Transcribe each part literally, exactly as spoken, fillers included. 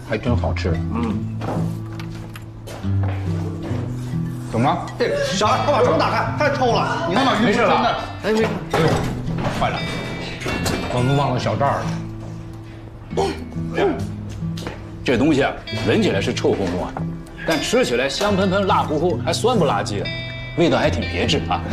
还真好吃。嗯。怎么了？ 这小孩，快把窗打开，太臭了！你看把鱼没事了。 哎，没事。 哎呦，坏了，我们忘了小赵了。这东西啊，闻起来是臭乎乎啊，但吃起来香喷喷、辣乎乎，还酸不拉几的，味道还挺别致啊。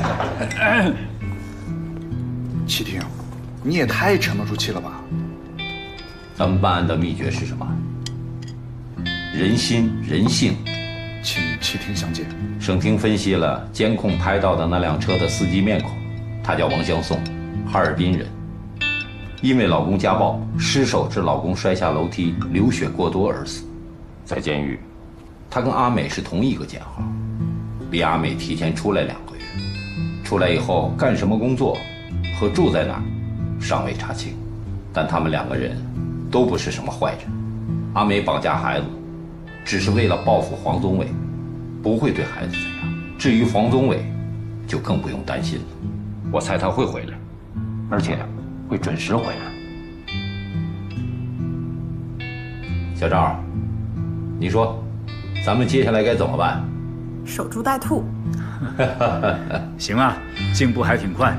启廷，你也太沉不住气了吧？ 咱们办案的秘诀是什么？人心、人性。 请启廷详解。 省厅分析了监控拍到的那辆车的司机面孔，他叫王相送，哈尔滨人。因为老公家暴失手致老公摔下楼梯流血过多而死，在监狱，他跟阿美是同一个监号，比阿美提前出来两个月。出来以后干什么工作和住在哪儿尚未查清，但他们两个人都不是什么坏人。阿美绑架孩子只是为了报复黄宗伟，不会对孩子怎样。至于黄宗伟，就更不用担心了。我猜他会回来，而且会准时回来。小赵，你说，咱们接下来该怎么办？ 守株待兔。 行啊，进步还挺快。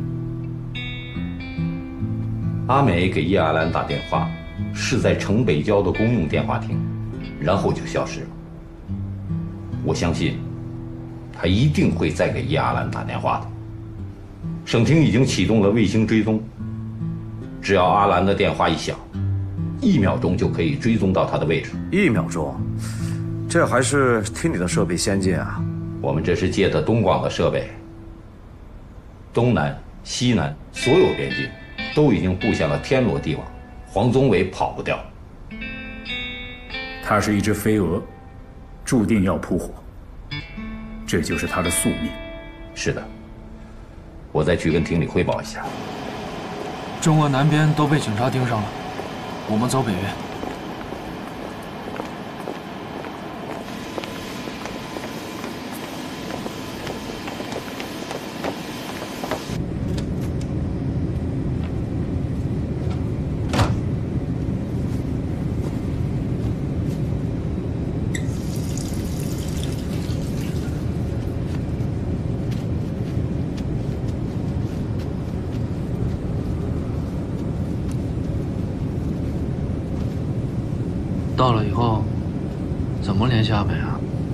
阿美给叶阿兰打电话，是在城北郊的公用电话亭，然后就消失了。我相信，他一定会再给叶阿兰打电话的。省厅已经启动了卫星追踪，只要阿兰的电话一响，一秒钟就可以追踪到她的位置。 一秒钟，这还是听你的设备先进啊！ 我们这是借的东广的设备，东南、西南所有边境都已经布下了天罗地网，黄宗伟跑不掉。 它是一只飞蛾，注定要扑火，这就是它的宿命。 是的，我再去跟厅里汇报一下。 中俄南边都被警察盯上了，我们走北边。到了以后，怎么联系阿美啊？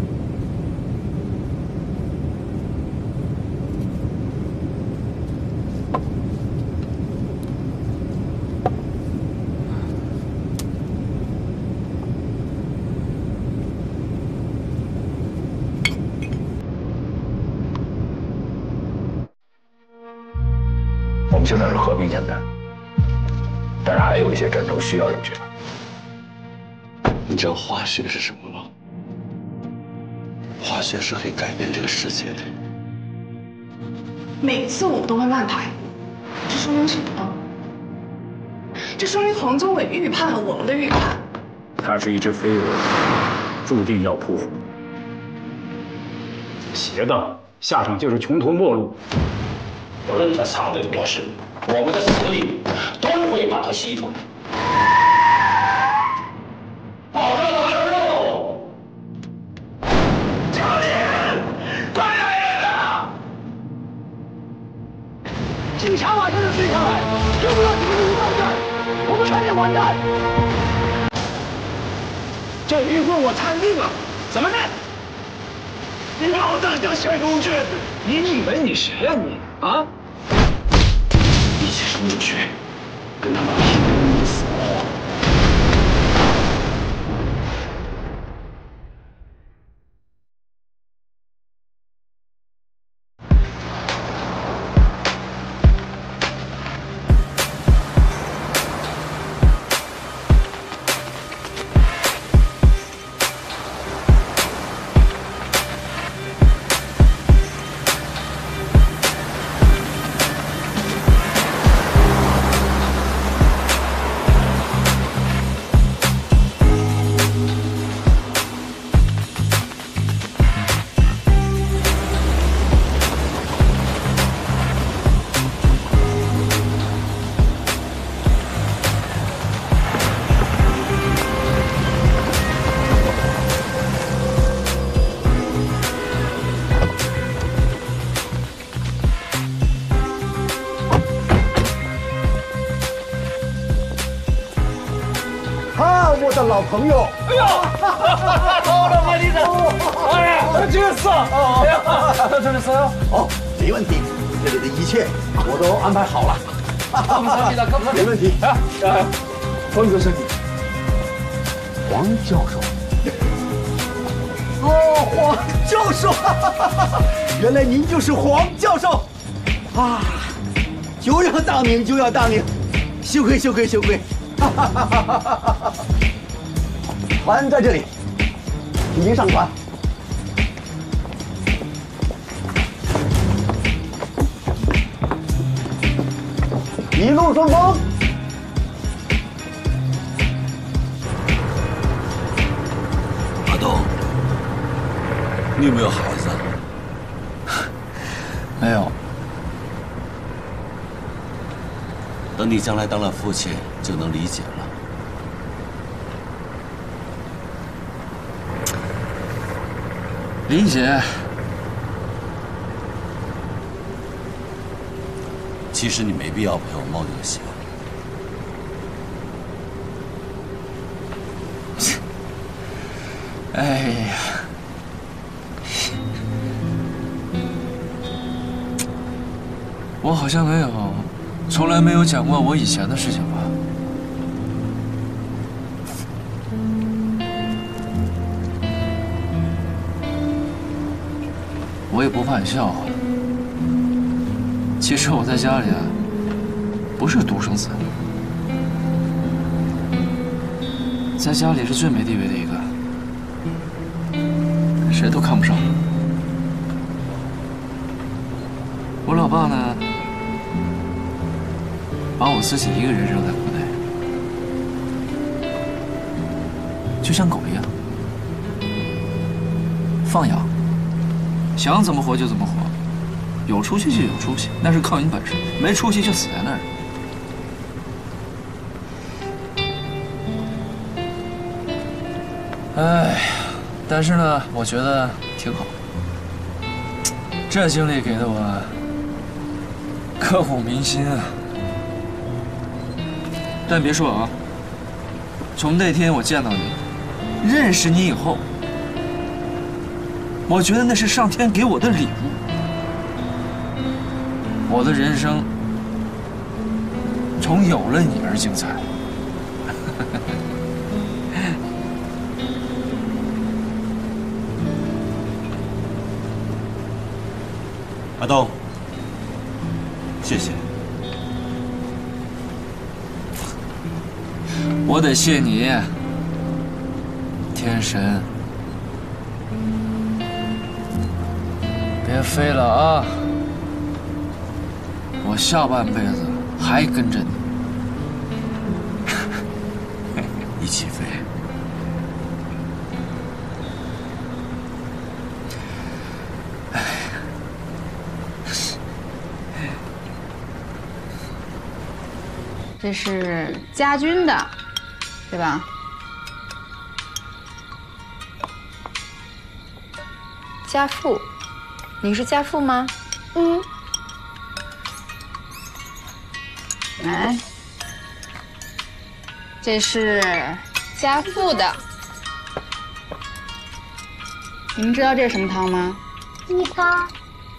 我们现在是和平年代，但是还有一些战争需要人去。 你知道化学是什么吗？化学是可以改变这个世界的。 每次我们都会乱排，这说明什么呢？这说明黄宗伟预判了我们的预判。 它是一只飞蛾，注定要扑火。邪的下场就是穷途末路。 无论他藏得有多深，我们的实力都会把它吸出来。保证他的肉！救命！快来人啊！警察马上就追上来，要不要你们留到这儿？我们全得完蛋！ 这鱼棍我参定了，怎么的？你老大叫小公爵，你以为你谁呀、啊、你啊？ 一起冲出去，跟他们拼死活！ 我的老朋友。 哎呀，好了，马先生，哎呀，这个是，哎呀，这里是， 哦，没问题，这里的一切我都安排好了。没问题。 啊，黄先生，黄教授。 哦，黄教授，原来您就是黄教授，啊，就要大名就要大名，羞愧羞愧羞愧。船在这里，请您上船。一路顺风。 阿东，你有没有孩子？ 没有。 等你将来当了父亲，就能理解了。 理解。 其实你没必要陪我冒这个险。 哎呀，我好像没有，从来没有讲过我以前的事情吧？我也不怕你笑话。其实我在家里啊，不是独生子，在家里是最没地位的一个。谁都看不上我。我老爸呢，把我自己一个人扔在国内，就像狗一样，放养，想怎么活就怎么活，有出息就有出息，那是靠你本事；没出息就死在那儿。哎呀！但是呢，我觉得挺好。这经历给的我刻骨铭心啊！但别说啊，从那天我见到你，认识你以后，我觉得那是上天给我的礼物。我的人生从有了你而精彩。 阿东，谢谢。 我得谢你，天神。别飞了啊！我下半辈子还跟着你， 一起飞。 这是家军的，对吧？家父，你是家父吗？嗯。来，这是家父的。你们知道这是什么汤吗？鸡汤。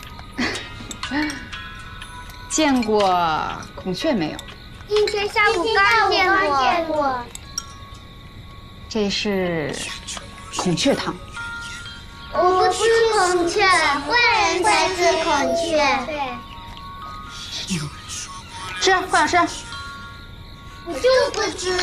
见过孔雀没有？ 今天下午刚见过。 这是孔雀汤。 我不吃孔雀，坏人才吃孔雀。 吃，快点吃。 我就不吃。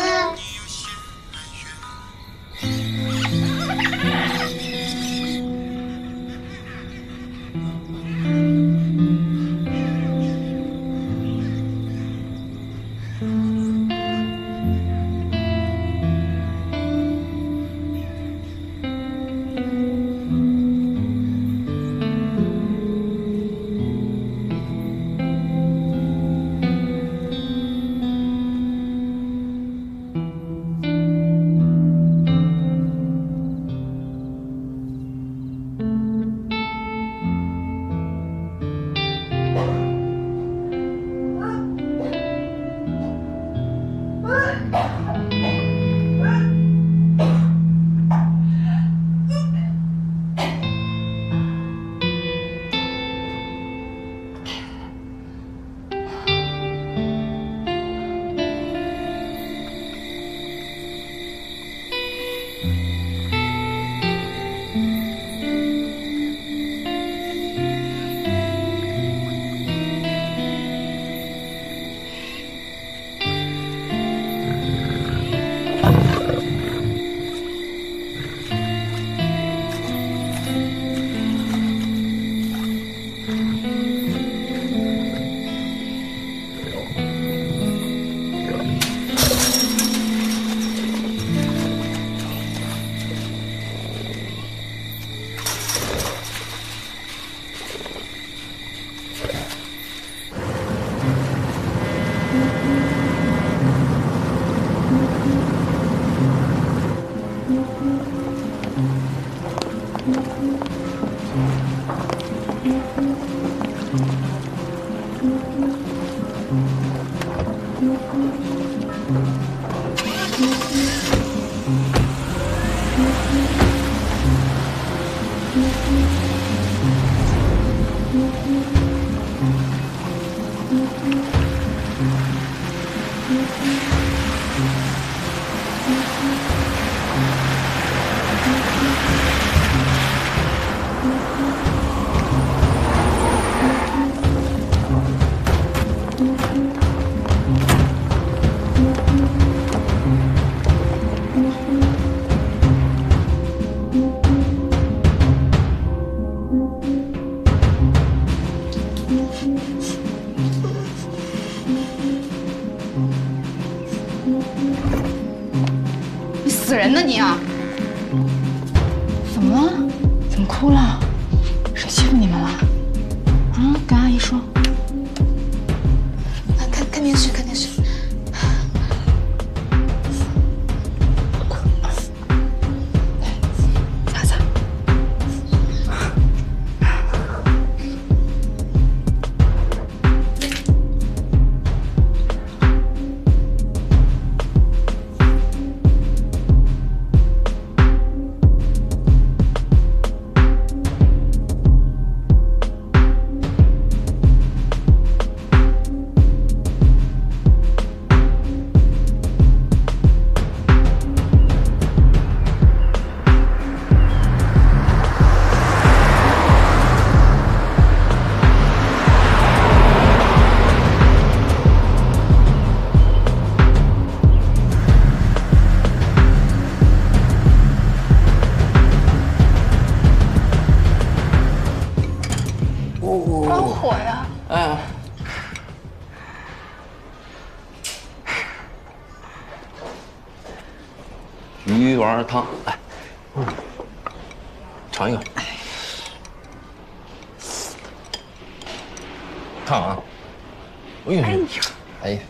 你死人呢你啊！怎么了？怎么哭了？谁欺负你们了？啊，跟阿姨说。 看看看电视，看电视。擦擦。关火呀！ 哎，鱼丸汤，来，尝一个。烫啊！哎呀，哎呀，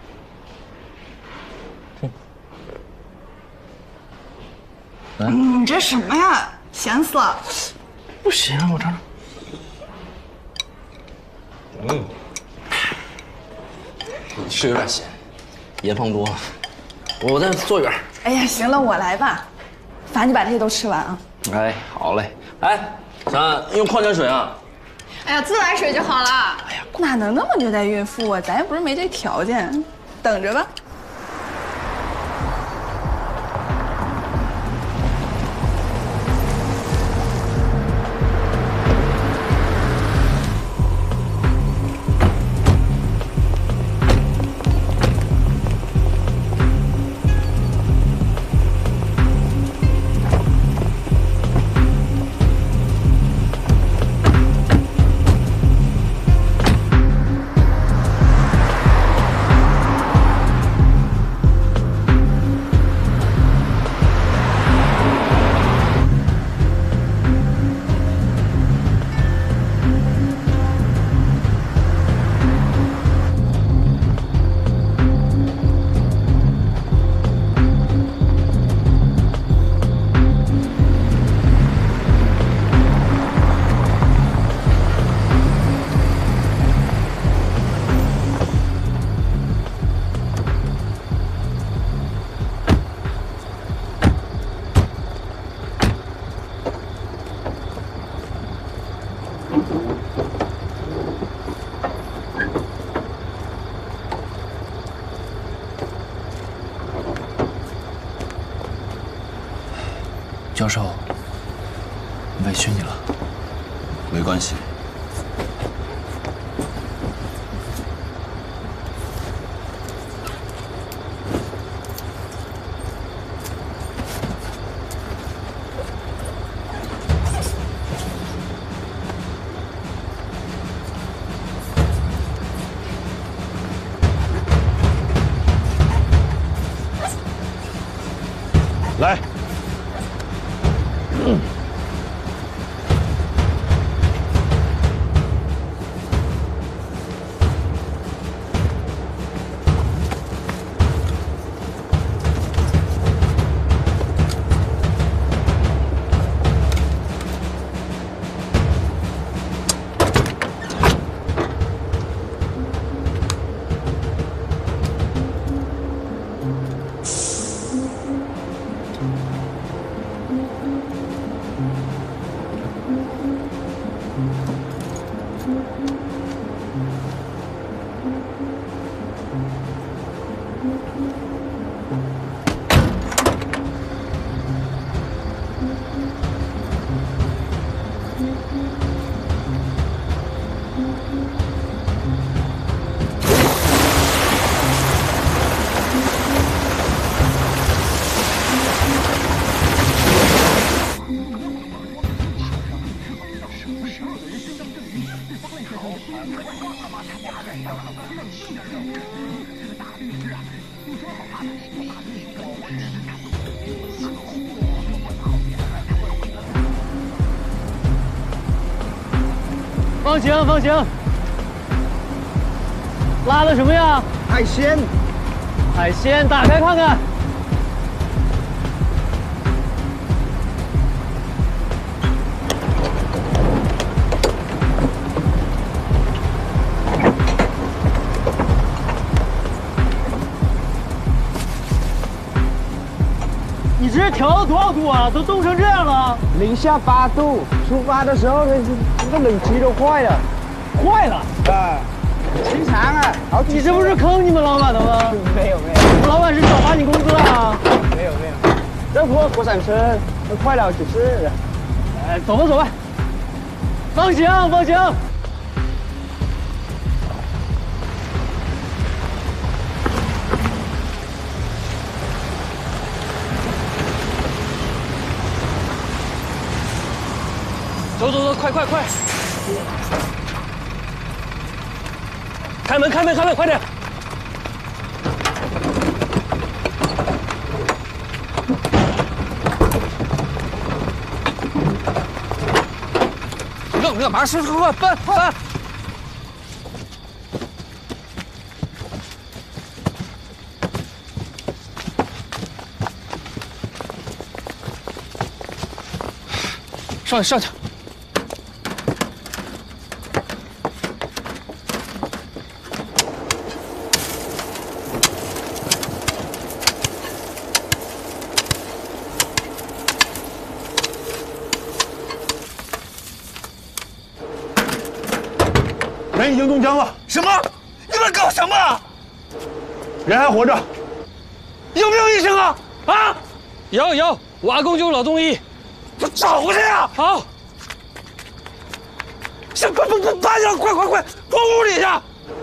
嗯，你这什么呀？咸死了！ 不咸，我尝尝。嗯，是有点咸，盐放多。我再做一点。 哎呀，行了，我来吧。反正你把这些都吃完啊。 哎，好嘞。哎，小安，用矿泉水啊。 哎呀，自来水就好了。 哎呀，哪能那么虐待孕妇啊？咱又不是没这条件，等着吧。 教授，委屈你了。 没关系。 来。嗯。 放行放行。拉的什么呀？ 海鲜。 海鲜，打开看看。你这是调到多少度啊？都冻成这样了。 零下八度，出发的时候那那个冷气都坏了。 坏了？ 啊，正常啊。好， 你这不是坑你们老板的吗？ 没有没有， 你们老板是少发你工资啊？ 没有没有，这波国产车都坏了几次。 哎，走吧走吧。放行放行。走走走，快快快！开门开门开门，快点！愣干嘛？快快快，搬搬！上去上去！ 人已经中枪了。 什么？你们搞什么？ 人还活着。 有没有医生啊？啊？ 有有，我阿公就是老中医。 我找过去呀。 好。 行，快快快，搬下，快快快，过屋里去。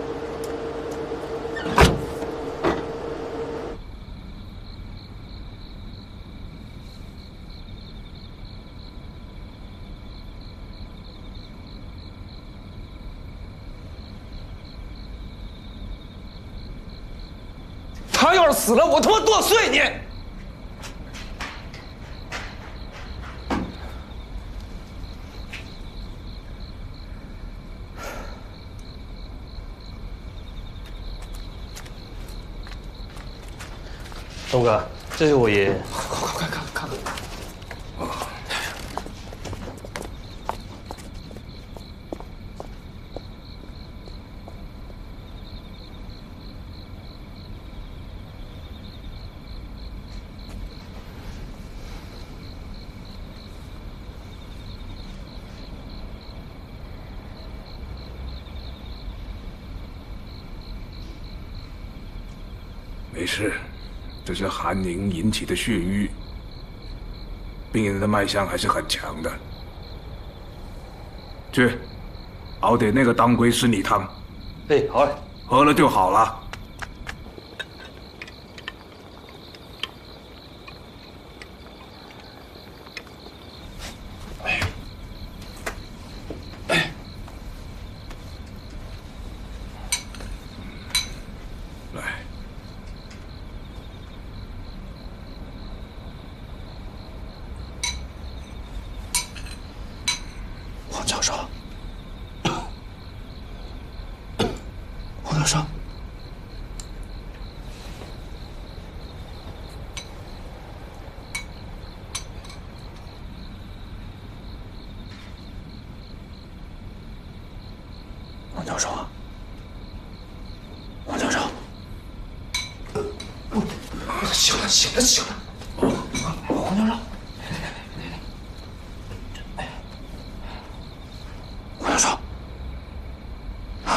他要是死了，我他妈剁碎你！ 东哥，这是我爷爷。 快快快看看看！ 没事，这是寒凝引起的血瘀，病人的脉象还是很强的。去，熬点那个当归湿泥汤。 哎，好嘞， 喝了就好了。 黄教授，黄教授，黄教授啊，黄教授，醒了醒了醒了，黄教授。黄教授，啊，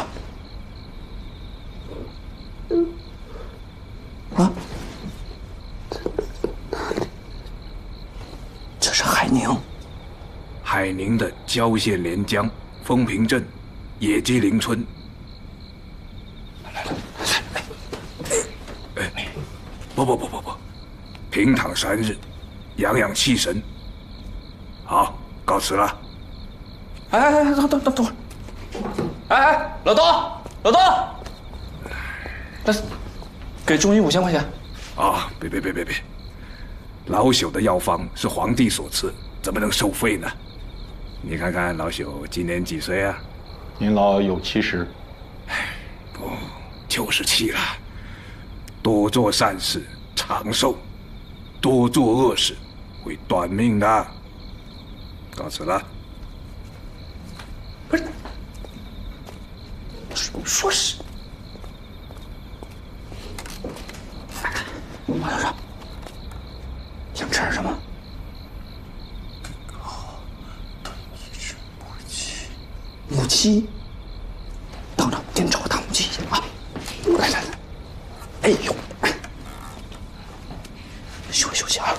啊，这是海宁， 海宁的郊县连江丰平镇野鸡林村。 来来来，哎，不不不不不，平躺三日，养养气神。好，告辞了。 哎哎哎，等等等等会儿！哎哎，老东，老东，来，给中医五千块钱。 啊，别别别别别！老朽的药方是皇帝所赐，怎么能收费呢？你看看老朽今年几岁啊？ 您老有七十。 不，就是七了。多做善事长寿，多做恶事会短命的。告辞了。 不是，说是。 王教授，想吃点什么？一只母鸡，母鸡，等着，给你找个大母鸡啊！来来来，哎呦，休息休息啊！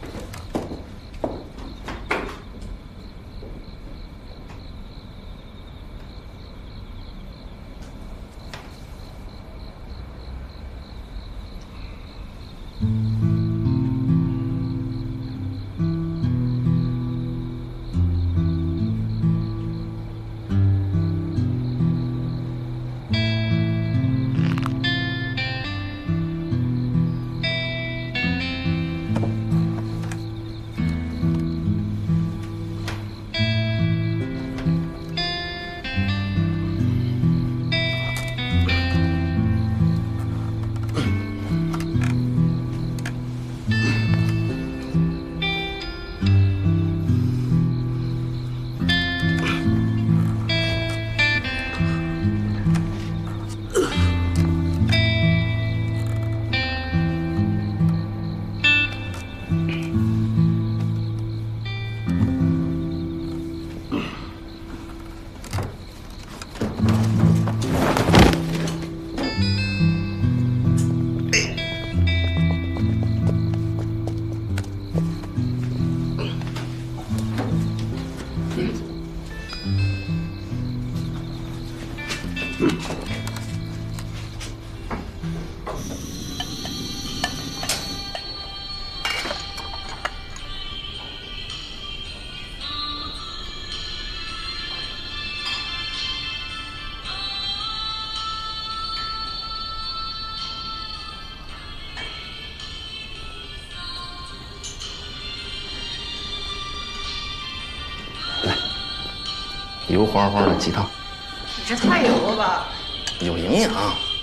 油花花的鸡汤， 你这太油了吧？ 有营养。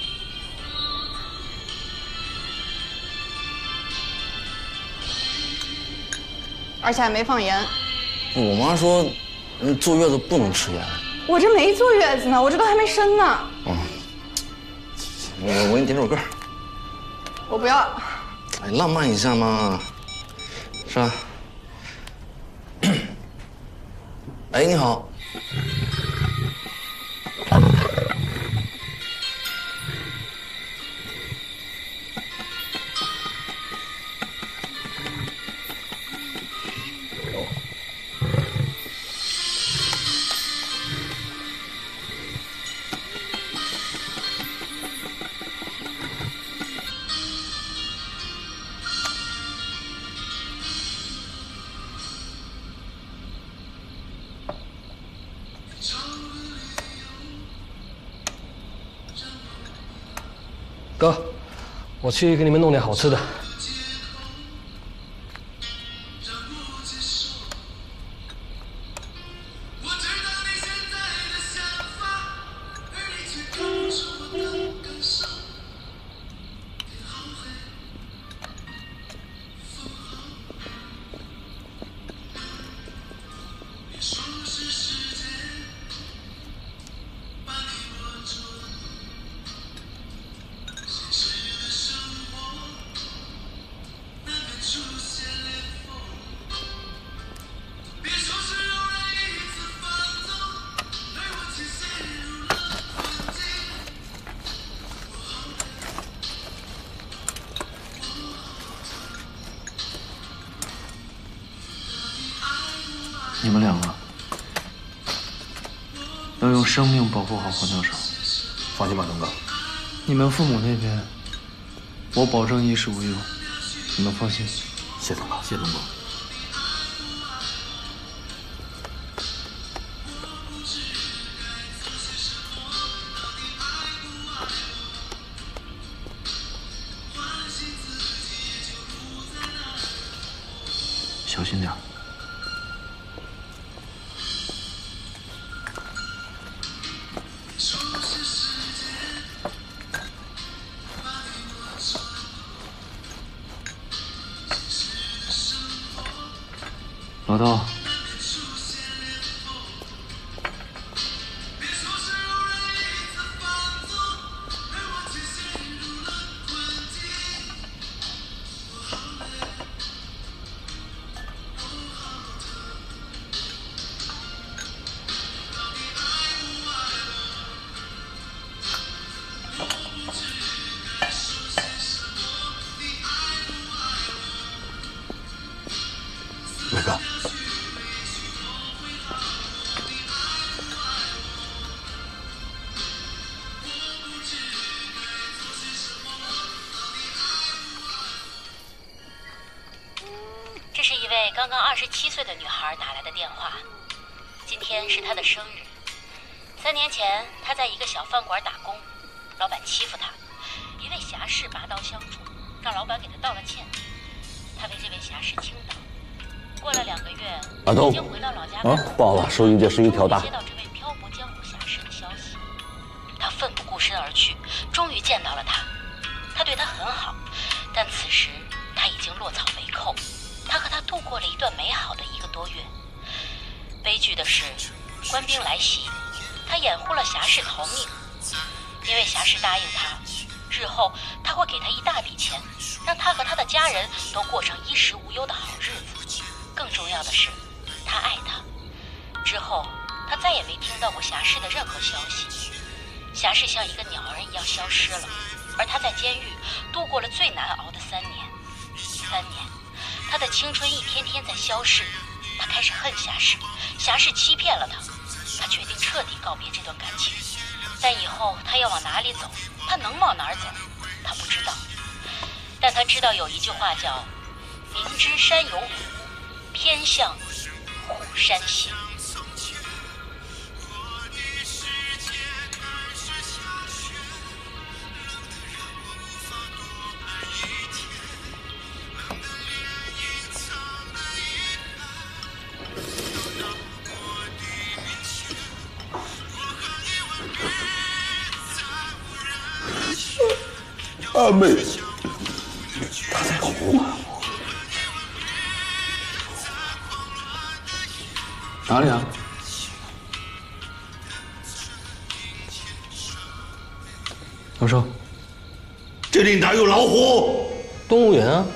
而且还没放盐。 我妈说，嗯，坐月子不能吃盐。 我这没坐月子呢，我这都还没生呢。 嗯，我我给你点首歌。 我不要。 哎，浪漫一下嘛，是吧？哎，你好。 哥，我去给你们弄点好吃的。 你们两个要用生命保护好黄教授。 放心吧，东哥。 你们父母那边，我保证衣食无忧，你们放心。 谢东哥，谢东哥。 小心点。老道。 伟哥， 这是一位刚刚二十七岁的女孩打来的电话，今天是她的生日。三年前，她在一个小饭馆打工，老板欺负她，一位侠士拔刀相助，让老板给她道了歉。她为这位侠士倾倒。 过了两个月， 阿东，啊，报了，收银界是一条大。 接到这位漂泊江湖侠士的消息，他奋不顾身而去，终于见到了他。他对他很好，但此时他已经落草为寇。他和他度过了一段美好的一个多月。悲剧的是，官兵来袭，他掩护了侠士逃命。因为侠士答应他，日后他会给他一大笔钱，让他和他的家人都过上衣食无忧的好日子。 更重要的是，他爱她。之后，他再也没听到过侠士的任何消息。侠士像一个鸟儿一样消失了，而他在监狱度过了最难熬的三年。三年，他的青春一天天在消逝。他开始恨侠士，侠士欺骗了他。他决定彻底告别这段感情。但以后他要往哪里走，他能往哪儿走，他不知道。但他知道有一句话叫“明知山有虎”。 偏向虎山行。 阿妹，她在呼唤我。 哪里啊？老寿， 这里哪有老虎？ 动物园啊。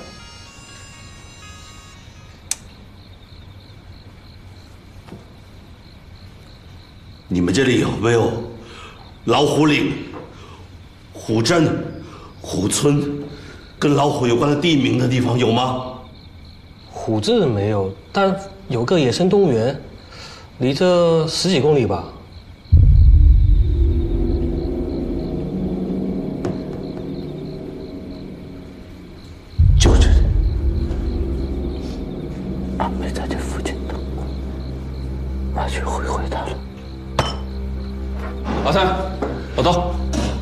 你们这里有没有老虎岭、虎镇、虎村，跟老虎有关的地名的地方有吗？ 虎镇没有，但有个野生动物园。 离这十几公里吧。 就这里。阿妹在这附近等我，我去会会她了。 老三，老刀，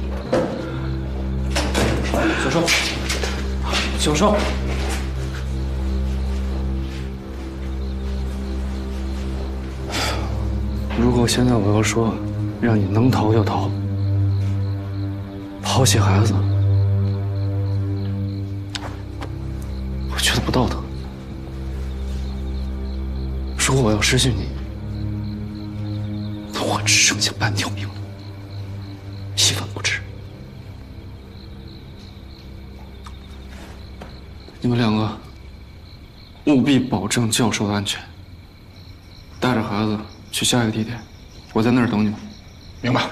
小寿，小寿。 如果现在我要说，让你能逃就逃，抛弃孩子，我觉得不道德。如果我要失去你，那我只剩下半条命了，一文不值。你们两个务必保证教授的安全，带着孩子。 去下一个地点，我在那儿等你们。 明白。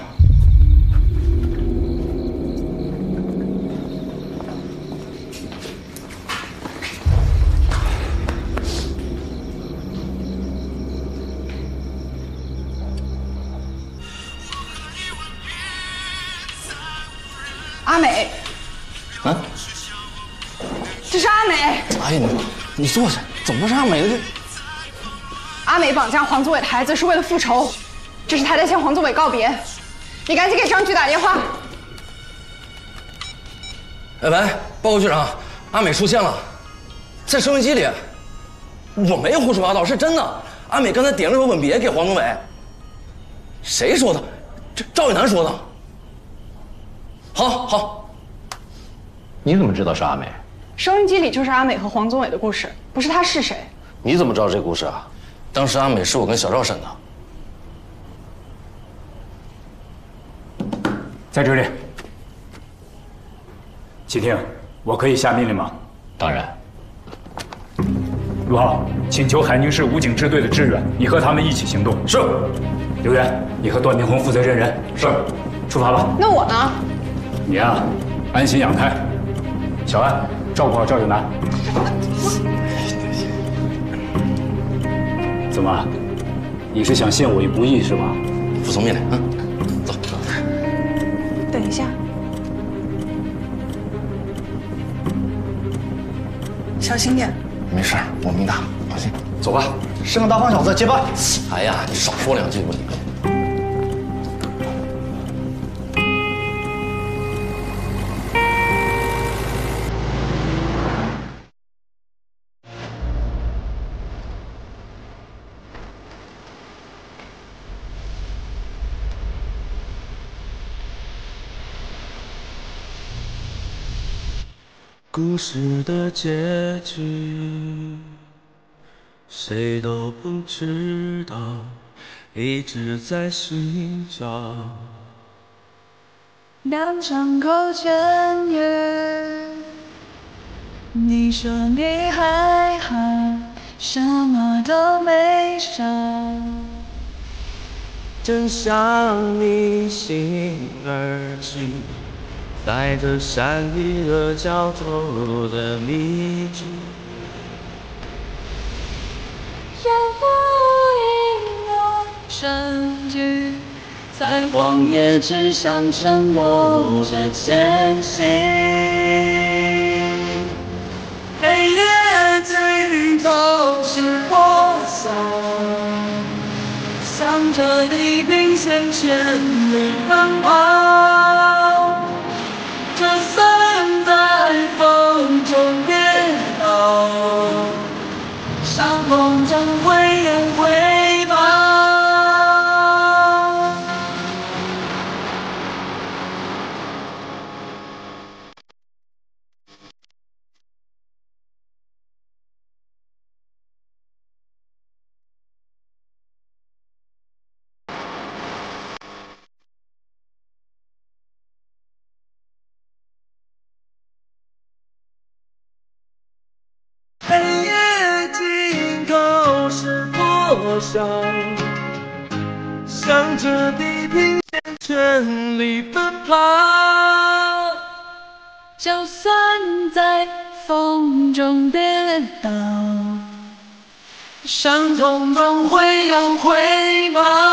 阿美。 啊？ 这是阿美。 哎呀，你你坐下，怎么是阿美的这？ 阿美绑架黄祖伟的孩子是为了复仇，这是她在向黄祖伟告别。你赶紧给张局打电话。 哎喂，报告局长，阿美出现了，在收音机里。 我没胡说八道，是真的。阿美刚才点了首《吻别》给黄宗纬。谁说的？这赵雨楠说的。好，好。 你怎么知道是阿美？ 收音机里就是阿美和黄宗纬的故事，不是他是谁？ 你怎么知道这故事啊？当时阿美是我跟小赵审的。 在这里。启听，我可以下命令吗？ 当然。 陆浩，请求海宁市武警支队的支援，你和他们一起行动。是。刘源，你和段明红负责认人。是。出发吧。 那我呢？ 你呀、啊，安心养胎。小安，照顾好赵有楠。怎么？你是想陷我于不义是吧？ 服从命令，嗯，走。 等一下。小心点。 没事，我命大，放心。 走吧，是个大胖小子，接班。 哎呀，你少说两句不理。 故事的结局，谁都不知道，一直在寻找。 两场口签约，你说你还好，什么都没少， 正向你心而去。带着善意和交错的谜句， 也不应有证据，在荒野只想沉默着前行。黑夜尽头是破晓，向着地平线全力奔跑。就算在风中跌倒，伤痛终会眼回报。黑夜尽头是破晓，向着地平线全力奔跑。就算在风中跌倒，伤痛终会有回报。